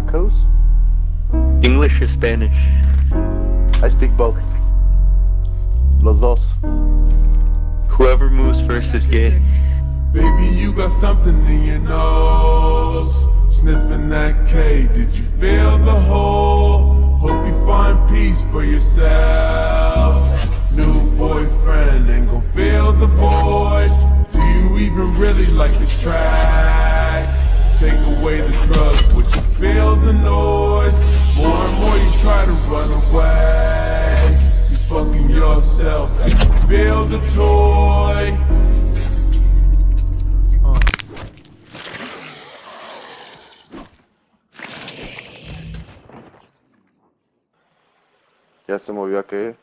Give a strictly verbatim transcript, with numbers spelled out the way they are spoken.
tacos? English or Spanish? I speak both. Los dos. Whoever moves first is gay. Baby, you got something in your nose. Sniffing that K, did you feel the hole? Hope you find peace for yourself. New boyfriend ain't gon' fill the void. Do you even really like this track? Take away the drugs, would you feel the noise? More and more you try to run away. You fucking yourself, do you feel the toy? Ya se movió aquel.